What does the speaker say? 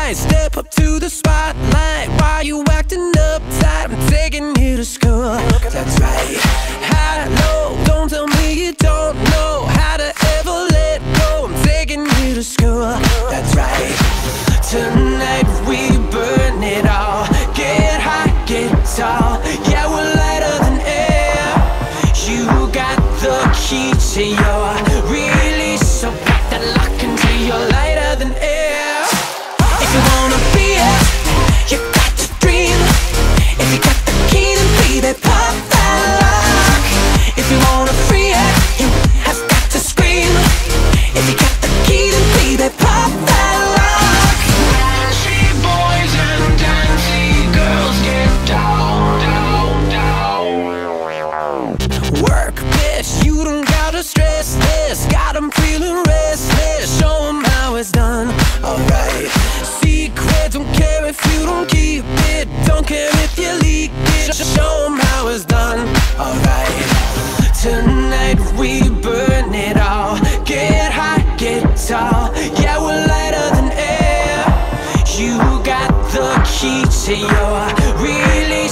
might step up to the spotlight while you acting uptight. I'm taking you to school, that's right. High, low, don't tell me you don't know how to ever let go. I'm taking you to school, that's right. Tonight we burn it all. Get high, get tall. Yeah, we're lighter than air. You got the key to your release, so pack that lock until you're lighter than air. If you wanna be it, you got to dream. If you got the key, then baby, pop that lock. If you wanna free it, you have got to scream. If you got the key, then baby, pop that lock. Dancey boys and dancey girls get down, down, down. Work, bitch, you don't gotta stress this. Got 'em feeling restless. Show 'em how it's done, alright. Secret, don't care if you don't keep it. Don't care if you leak it. Show 'em how it's done, alright. Tonight we burn it all. Get high, get tall. Yeah, we're lighter than air. You got the key to your release.